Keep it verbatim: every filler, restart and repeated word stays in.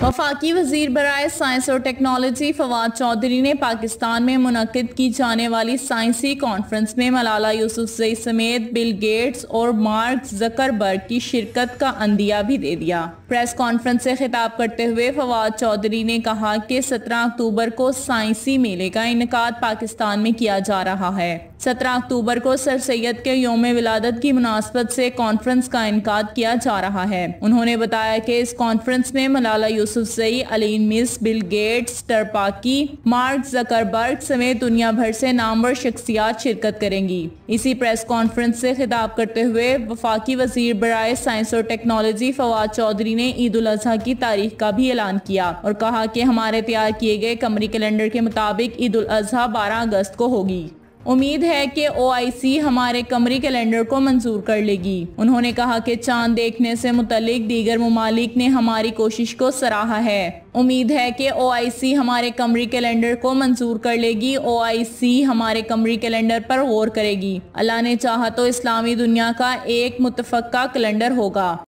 वफाकी वजीर बराए साइंस और टेक्नोलॉजी फवाद चौधरी ने पाकिस्तान में मुनक्किद की जाने वाली साइंसी कॉन्फ्रेंस में मलाला यूसुफजई समेत बिल गेट्स और मार्क जकरबर्ग की शिरकत का अंदिया भी दे दिया। प्रेस कॉन्फ्रेंस से खिताब करते हुए फवाद चौधरी ने कहा कि सत्रह अक्टूबर को साइंसी मेले का इनेकाद पाकिस्तान में किया जा रहा है। सत्रह अक्टूबर को सर सैयद के यौम विलादत की मुनासबत से कॉन्फ्रेंस का इनेकाद किया जा रहा है। उन्होंने बताया कि इस कॉन्फ्रेंस में मलाला यूसुफजई, अलीन मिस, बिल गेट्स, टरपाकी, मार्क जकरबर्ग समेत दुनिया भर से नामवर शख्सियात शिरकत करेंगी। इसी प्रेस कॉन्फ्रेंस से खिताब करते हुए वफाकी वजीर बराए साइंस और टेक्नोलॉजी फवाद चौधरी ने ईद उल अजहा की तारीख का भी ऐलान किया और कहा कि हमारे तैयार किए गए कमरी कैलेंडर के मुताबिक ईद उल अजहा बारह अगस्त को होगी। उम्मीद है कि ओ आई सी हमारे कमरी कैलेंडर को मंजूर कर लेगी। उन्होंने कहा कि चांद देखने से मुतल्लिक दीगर मुमालिक ने हमारी कोशिश को सराहा है। उम्मीद है कि ओ आई सी हमारे कमरी कैलेंडर को मंजूर कर लेगी। ओ आई सी हमारे कमरी कैलेंडर पर गौर करेगी। अल्लाह ने चाहा तो इस्लामी दुनिया का एक मुतफक्का कैलेंडर होगा।